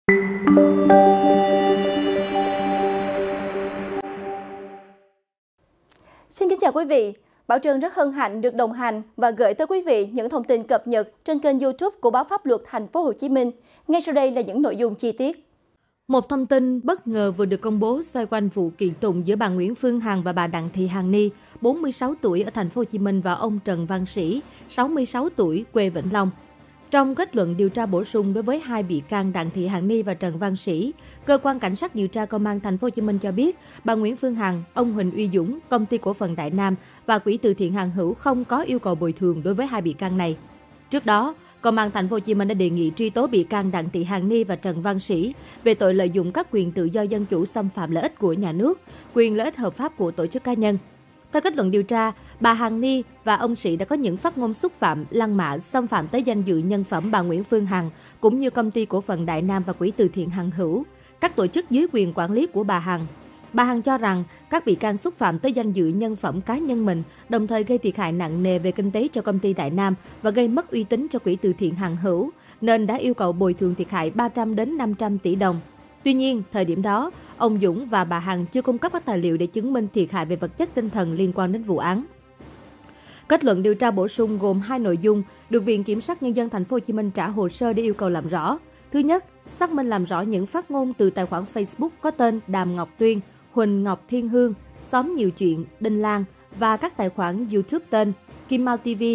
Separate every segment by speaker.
Speaker 1: Xin kính chào quý vị. Bảo Trân rất hân hạnh được đồng hành và gửi tới quý vị những thông tin cập nhật trên kênh YouTube của Báo Pháp Luật Thành phố Hồ Chí Minh. Ngay sau đây là những nội dung chi tiết.
Speaker 2: Một thông tin bất ngờ vừa được công bố xoay quanh vụ kiện tụng giữa bà Nguyễn Phương Hằng và bà Đặng Thị Hàn Ni, 46 tuổi ở Thành phố Hồ Chí Minh và ông Trần Văn Sĩ, 66 tuổi quê Vĩnh Long. Trong kết luận điều tra bổ sung đối với hai bị can Đặng Thị Hàn Ni và Trần Văn Sĩ, cơ quan cảnh sát điều tra công an Thành phố Hồ Chí Minh cho biết bà Nguyễn Phương Hằng, ông Huỳnh Uy Dũng, công ty cổ phần Đại Nam và quỹ từ thiện Hằng Hữu không có yêu cầu bồi thường đối với hai bị can này. Trước đó, Công an Thành phố Hồ Chí Minh đã đề nghị truy tố bị can Đặng Thị Hàn Ni và Trần Văn Sĩ về tội lợi dụng các quyền tự do dân chủ xâm phạm lợi ích của nhà nước, quyền lợi ích hợp pháp của tổ chức cá nhân. Theo kết luận điều tra, bà Hàn Ni và ông Sĩ đã có những phát ngôn xúc phạm, lăng mạ, xâm phạm tới danh dự nhân phẩm bà Nguyễn Phương Hằng, cũng như công ty cổ phần Đại Nam và quỹ từ thiện Hằng Hữu, các tổ chức dưới quyền quản lý của bà Hằng. Bà Hằng cho rằng các bị can xúc phạm tới danh dự nhân phẩm cá nhân mình, đồng thời gây thiệt hại nặng nề về kinh tế cho công ty Đại Nam và gây mất uy tín cho quỹ từ thiện Hằng Hữu, nên đã yêu cầu bồi thường thiệt hại 300 đến 500 tỷ đồng. Tuy nhiên, thời điểm đó, ông Dũng và bà Hằng chưa cung cấp các tài liệu để chứng minh thiệt hại về vật chất tinh thần liên quan đến vụ án. Kết luận điều tra bổ sung gồm hai nội dung được Viện Kiểm sát Nhân dân Thành phố Hồ Chí Minh trả hồ sơ để yêu cầu làm rõ. Thứ nhất, xác minh làm rõ những phát ngôn từ tài khoản Facebook có tên Đàm Ngọc Tuyên, Huỳnh Ngọc Thiên Hương, Xóm Nhiều Chuyện, Đinh Lan và các tài khoản YouTube tên Kim Mao TV,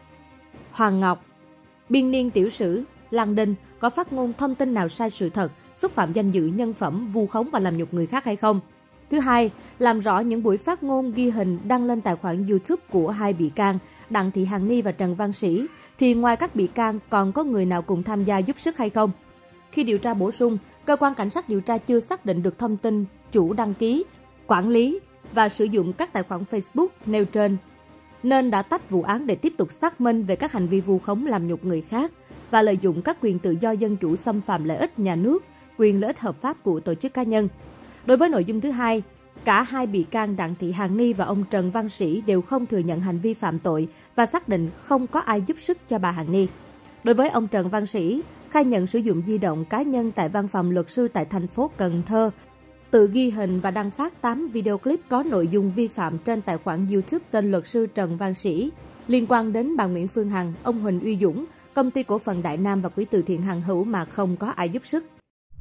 Speaker 2: Hoàng Ngọc, Biên Niên Tiểu Sử, Lan Đinh có phát ngôn thông tin nào sai sự thật, xúc phạm danh dự nhân phẩm, vu khống và làm nhục người khác hay không. Thứ hai, làm rõ những buổi phát ngôn ghi hình đăng lên tài khoản YouTube của hai bị can Đặng Thị Hàn Ni và Trần Văn Sĩ, thì ngoài các bị can còn có người nào cùng tham gia giúp sức hay không. Khi điều tra bổ sung, cơ quan cảnh sát điều tra chưa xác định được thông tin chủ đăng ký, quản lý và sử dụng các tài khoản Facebook nêu trên, nên đã tách vụ án để tiếp tục xác minh về các hành vi vu khống làm nhục người khác và lợi dụng các quyền tự do dân chủ xâm phạm lợi ích nhà nước, quyền lợi ích hợp pháp của tổ chức cá nhân. Đối với nội dung thứ hai, cả hai bị can Đặng Thị Hàn Ni và ông Trần Văn Sĩ đều không thừa nhận hành vi phạm tội và xác định không có ai giúp sức cho bà Hàn Ni. Đối với ông Trần Văn Sĩ, khai nhận sử dụng di động cá nhân tại văn phòng luật sư tại thành phố Cần Thơ, tự ghi hình và đăng phát 8 video clip có nội dung vi phạm trên tài khoản YouTube tên luật sư Trần Văn Sĩ liên quan đến bà Nguyễn Phương Hằng, ông Huỳnh Uy Dũng, công ty cổ phần Đại Nam và quỹ từ thiện Hằng Hữu mà không có ai giúp sức.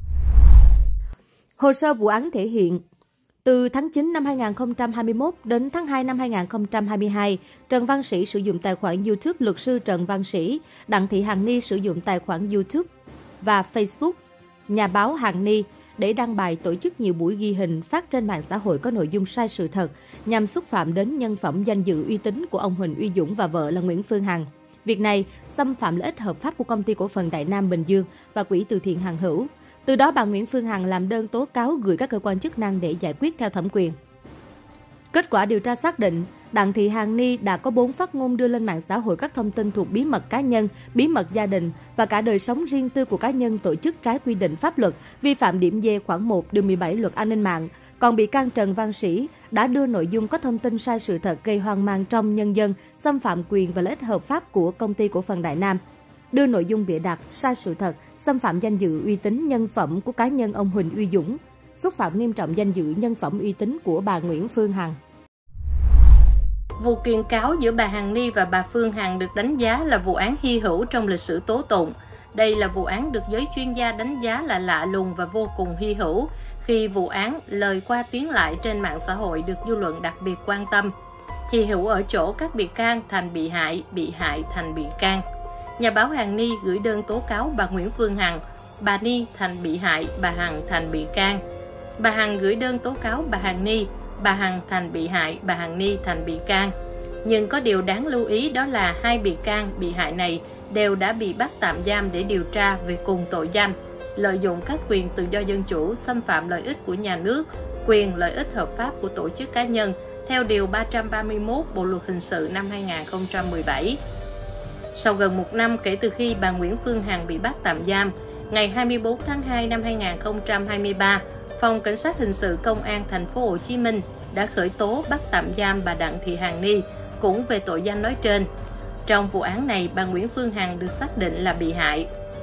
Speaker 2: Hồ sơ vụ án thể hiện, từ tháng 9 năm 2021 đến tháng 2 năm 2022, Trần Văn Sĩ sử dụng tài khoản YouTube luật sư Trần Văn Sĩ, Đặng Thị Hàn Ni sử dụng tài khoản YouTube và Facebook Nhà báo Hàn Ni để đăng bài tổ chức nhiều buổi ghi hình phát trên mạng xã hội có nội dung sai sự thật nhằm xúc phạm đến nhân phẩm danh dự uy tín của ông Huỳnh Uy Dũng và vợ là Nguyễn Phương Hằng. Việc này xâm phạm lợi ích hợp pháp của công ty cổ phần Đại Nam Bình Dương và quỹ từ thiện Hằng Hữu. Từ đó bà Nguyễn Phương Hằng làm đơn tố cáo gửi các cơ quan chức năng để giải quyết theo thẩm quyền. Kết quả điều tra xác định, Đặng Thị Hàn Ni đã có 4 phát ngôn đưa lên mạng xã hội các thông tin thuộc bí mật cá nhân, bí mật gia đình và cả đời sống riêng tư của cá nhân tổ chức trái quy định pháp luật, vi phạm điểm D khoản 1 điều 17 Luật An ninh mạng. Còn bị can Trần Văn Sĩ đã đưa nội dung có thông tin sai sự thật gây hoang mang trong nhân dân, xâm phạm quyền và lợi ích hợp pháp của công ty cổ phần Đại Nam, đưa nội dung bịa đặt, sai sự thật, xâm phạm danh dự uy tín nhân phẩm của cá nhân ông Huỳnh Uy Dũng, xúc phạm nghiêm trọng danh dự nhân phẩm uy tín của bà Nguyễn Phương Hằng.
Speaker 3: Vụ kiện cáo giữa bà Hàn Ni và bà Phương Hằng được đánh giá là vụ án hy hữu trong lịch sử tố tụng. Đây là vụ án được giới chuyên gia đánh giá là lạ lùng và vô cùng hy hữu, khi vụ án lời qua tiếng lại trên mạng xã hội được dư luận đặc biệt quan tâm. Hy hữu ở chỗ các bị can thành bị hại thành bị can. Nhà báo Hàn Ni gửi đơn tố cáo bà Nguyễn Phương Hằng, bà Ni thành bị hại, bà Hằng thành bị can. Bà Hằng gửi đơn tố cáo bà Hàn Ni, bà Hằng thành bị hại, bà Hàn Ni thành bị can. Nhưng có điều đáng lưu ý đó là hai bị can, bị hại này đều đã bị bắt tạm giam để điều tra về cùng tội danh lợi dụng các quyền tự do dân chủ, xâm phạm lợi ích của nhà nước, quyền lợi ích hợp pháp của tổ chức cá nhân theo Điều 331 Bộ Luật Hình sự năm 2017. Sau gần một năm kể từ khi bà Nguyễn Phương Hằng bị bắt tạm giam, ngày 24 tháng 2 năm 2023, Phòng Cảnh sát Hình sự Công an Thành phố Hồ Chí Minh đã khởi tố bắt tạm giam bà Đặng Thị Hàn Ni cũng về tội danh nói trên. Trong vụ án này, bà Nguyễn Phương Hằng được xác định là bị hại.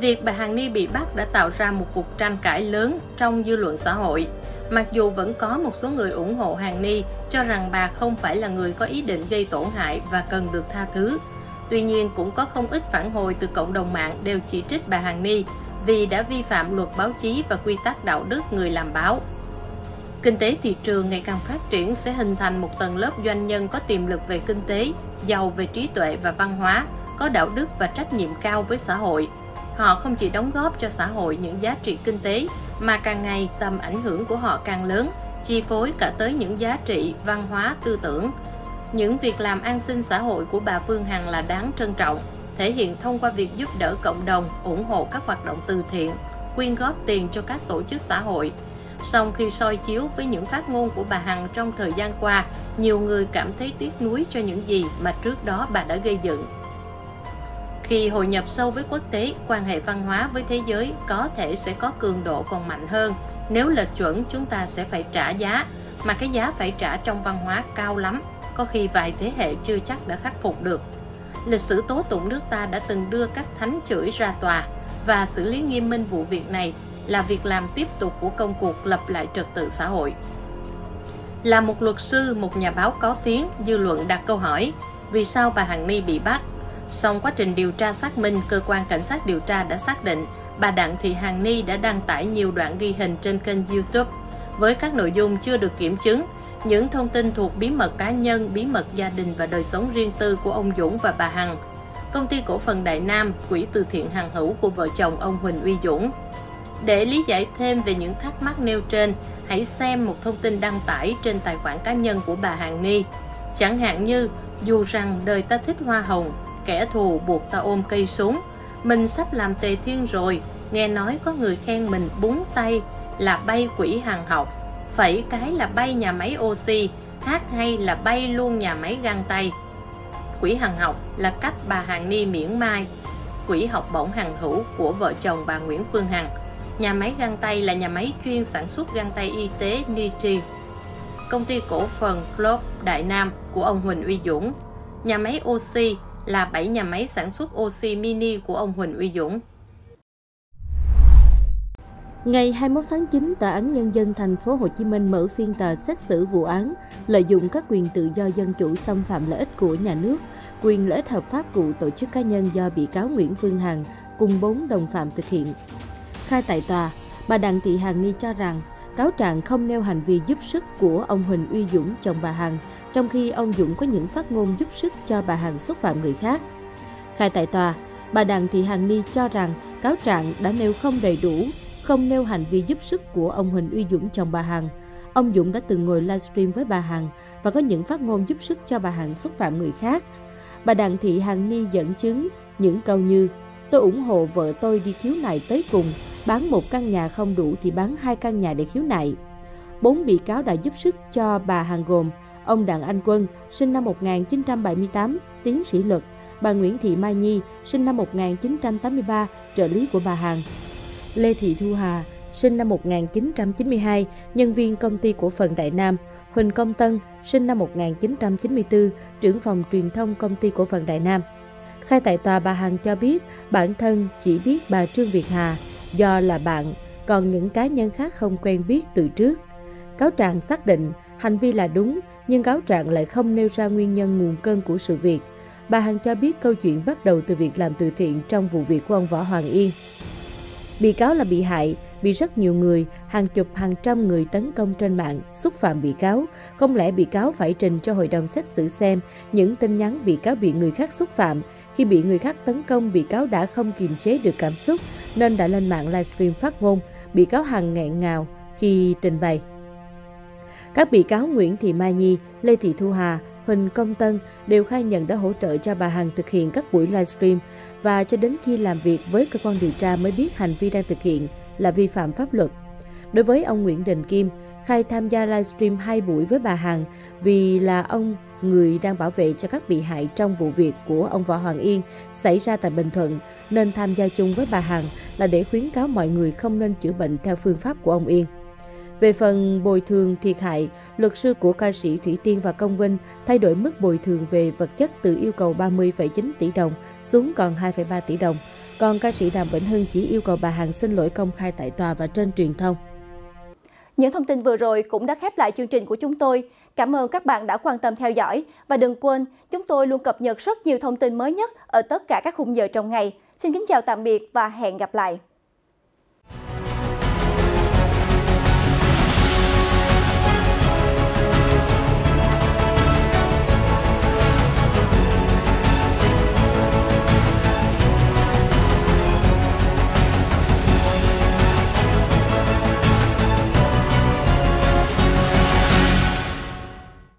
Speaker 3: Việc bà Hàn Ni bị bắt đã tạo ra một cuộc tranh cãi lớn trong dư luận xã hội. Mặc dù vẫn có một số người ủng hộ Hàn Ni cho rằng bà không phải là người có ý định gây tổn hại và cần được tha thứ. Tuy nhiên, cũng có không ít phản hồi từ cộng đồng mạng đều chỉ trích bà Hàn Ni vì đã vi phạm luật báo chí và quy tắc đạo đức người làm báo. Kinh tế thị trường ngày càng phát triển sẽ hình thành một tầng lớp doanh nhân có tiềm lực về kinh tế, giàu về trí tuệ và văn hóa, có đạo đức và trách nhiệm cao với xã hội. Họ không chỉ đóng góp cho xã hội những giá trị kinh tế, mà càng ngày tầm ảnh hưởng của họ càng lớn, chi phối cả tới những giá trị văn hóa tư tưởng. Những việc làm an sinh xã hội của bà Phương Hằng là đáng trân trọng, thể hiện thông qua việc giúp đỡ cộng đồng, ủng hộ các hoạt động từ thiện, quyên góp tiền cho các tổ chức xã hội. Song khi soi chiếu với những phát ngôn của bà Hằng trong thời gian qua, nhiều người cảm thấy tiếc nuối cho những gì mà trước đó bà đã gây dựng. Khi hội nhập sâu với quốc tế, quan hệ văn hóa với thế giới có thể sẽ có cường độ còn mạnh hơn. Nếu lệch chuẩn, chúng ta sẽ phải trả giá, mà cái giá phải trả trong văn hóa cao lắm, có khi vài thế hệ chưa chắc đã khắc phục được. Lịch sử tố tụng nước ta đã từng đưa các thánh chửi ra tòa, và xử lý nghiêm minh vụ việc này là việc làm tiếp tục của công cuộc lập lại trật tự xã hội. Là một luật sư, một nhà báo có tiếng, dư luận đặt câu hỏi, vì sao bà Hàn Ni bị bắt? Song quá trình điều tra xác minh, cơ quan cảnh sát điều tra đã xác định bà Đặng Thị Hàn Ni đã đăng tải nhiều đoạn ghi hình trên kênh YouTube với các nội dung chưa được kiểm chứng, những thông tin thuộc bí mật cá nhân, bí mật gia đình và đời sống riêng tư của ông Dũng và bà Hằng. Công ty cổ phần Đại Nam, quỹ từ thiện Hằng Hữu của vợ chồng ông Huỳnh Uy Dũng. Để lý giải thêm về những thắc mắc nêu trên, hãy xem một thông tin đăng tải trên tài khoản cá nhân của bà Hàn Ni. Chẳng hạn như, dù rằng đời ta thích hoa hồng, kẻ thù buộc ta ôm cây súng, mình sắp làm tề thiên rồi, nghe nói có người khen mình búng tay là bay quỹ Hằng học, phẩy cái là bay nhà máy oxy, hát hay là bay luôn nhà máy găng tay. Quỹ Hằng học là cách bà Hàn Ni miễn mai quỹ học bổng Hằng Hữu của vợ chồng bà Nguyễn Phương Hằng. Nhà máy găng tay là nhà máy chuyên sản xuất găng tay y tế Nitri. Công ty cổ phần Globe Đại Nam của ông Huỳnh Uy Dũng. Nhà máy oxy là 7 nhà máy sản xuất oxy mini của ông Huỳnh Uy Dũng.
Speaker 2: Ngày 21 tháng 9, Tòa án Nhân dân thành phố Hồ Chí Minh mở phiên tòa xét xử vụ án lợi dụng các quyền tự do dân chủ xâm phạm lợi ích của nhà nước, quyền lợi ích hợp pháp của tổ chức cá nhân do bị cáo Nguyễn Phương Hằng cùng 4 đồng phạm thực hiện. Khai tại tòa, bà Đặng Thị Hàn Ni cho rằng cáo trạng không nêu hành vi giúp sức của ông Huỳnh Uy Dũng, chồng bà Hằng, trong khi ông Dũng có những phát ngôn giúp sức cho bà Hằng xúc phạm người khác. Khai tại tòa, bà Đặng Thị Hàn Ni cho rằng cáo trạng đã nêu không đầy đủ, không nêu hành vi giúp sức của ông Huỳnh Uy Dũng, chồng bà Hằng. Ông Dũng đã từng ngồi livestream với bà Hằng và có những phát ngôn giúp sức cho bà Hằng xúc phạm người khác. Bà Đặng Thị Hàn Ni dẫn chứng những câu như: tôi ủng hộ vợ tôi đi khiếu nại tới cùng, bán một căn nhà không đủ thì bán 2 căn nhà để khiếu nại. 4 bị cáo đã giúp sức cho bà Hằng gồm ông Đặng Anh Quân, sinh năm 1978, tiến sĩ luật; bà Nguyễn Thị Mai Nhi, sinh năm 1983, trợ lý của bà Hằng; Lê Thị Thu Hà, sinh năm 1992, nhân viên công ty cổ phần Đại Nam; Huỳnh Công Tân, sinh năm 1994, trưởng phòng truyền thông công ty cổ phần Đại Nam. Khai tại tòa, bà Hằng cho biết bản thân chỉ biết bà Trương Việt Hà do là bạn, còn những cá nhân khác không quen biết từ trước. Cáo trạng xác định hành vi là đúng, nhưng cáo trạng lại không nêu ra nguyên nhân nguồn cơn của sự việc. Bà Hằng cho biết câu chuyện bắt đầu từ việc làm từ thiện trong vụ việc của ông Võ Hoàng Yên. Bị cáo là bị hại, bị rất nhiều người, hàng chục hàng trăm người tấn công trên mạng, xúc phạm bị cáo. Không lẽ bị cáo phải trình cho hội đồng xét xử xem những tin nhắn bị cáo bị người khác xúc phạm? Khi bị người khác tấn công, bị cáo đã không kiềm chế được cảm xúc nên đã lên mạng livestream phát ngôn. Bị cáo Hằng nghẹn ngào khi trình bày. Các bị cáo Nguyễn Thị Mai Nhi, Lê Thị Thu Hà, Huỳnh Công Tân đều khai nhận đã hỗ trợ cho bà Hằng thực hiện các buổi livestream, và cho đến khi làm việc với cơ quan điều tra mới biết hành vi đang thực hiện là vi phạm pháp luật. Đối với ông Nguyễn Đình Kim, khai tham gia livestream 2 buổi với bà Hằng vì là ông người đang bảo vệ cho các bị hại trong vụ việc của ông Võ Hoàng Yên xảy ra tại Bình Thuận, nên tham gia chung với bà Hằng là để khuyến cáo mọi người không nên chữa bệnh theo phương pháp của ông Yên. Về phần bồi thường thiệt hại, luật sư của ca sĩ Thủy Tiên và Công Vinh thay đổi mức bồi thường về vật chất từ yêu cầu 30,9 tỷ đồng xuống còn 2,3 tỷ đồng. Còn ca sĩ Đàm Vĩnh Hưng chỉ yêu cầu bà Hằng xin lỗi công khai tại tòa và trên truyền thông.
Speaker 1: Những thông tin vừa rồi cũng đã khép lại chương trình của chúng tôi. Cảm ơn các bạn đã quan tâm theo dõi. Và đừng quên, chúng tôi luôn cập nhật rất nhiều thông tin mới nhất ở tất cả các khung giờ trong ngày. Xin kính chào tạm biệt và hẹn gặp lại.